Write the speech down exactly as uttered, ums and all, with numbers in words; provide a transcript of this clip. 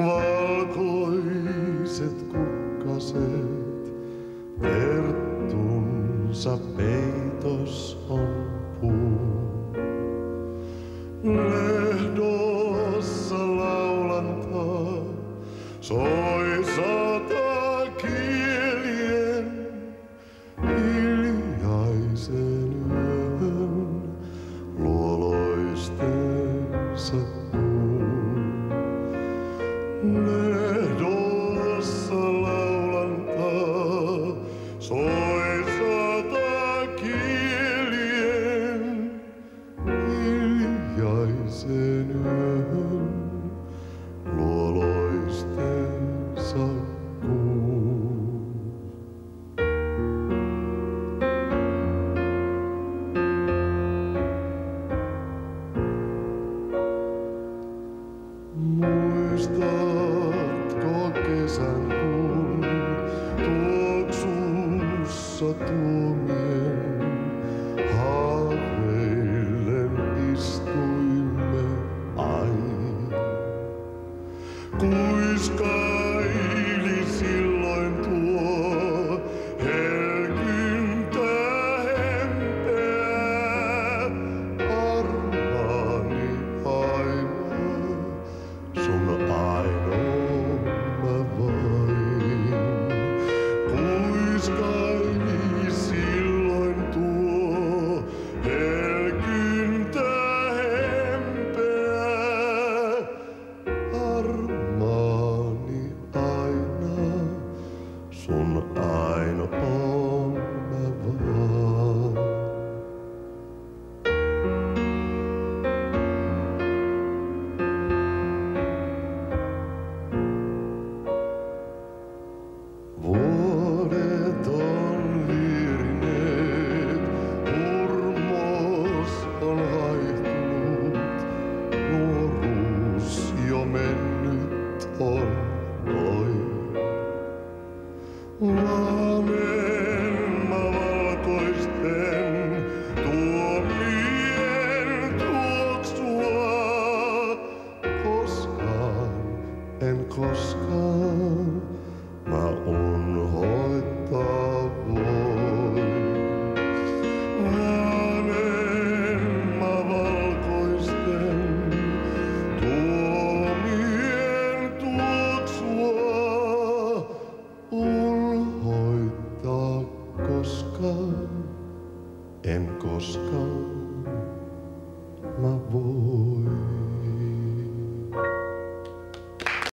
valkoiset kukkaset, verttunsa peitos on puu. Lehdossa laulantaa soi sata kielien hiljaisen yön luoloistensa kuu. Lehdossa laulantaa soi sata kielien hiljaisen yön luoloistensa kuu. Muistatko kesän kun tuoksussa tuomien haaveillen istuimme aina? Kuiskaili silloin tuo helkyntä hempeä, armaani aina, sun ainoa mä vain. Kuiskaili silloin tuo helkyntä hempeä, armaani aina, sun ainoa mä vaan. Vuodet on viirineet, hurmos on haihtunut, nuoruus jo mennyt on noin. Laamenma valkoisten tuomien tuoksua, koskaan en koskaan mä unhoittaa voi. Laamenma valkoisten tuomien tuoksua, unhoittaa koskaan, en koskaan mä voi.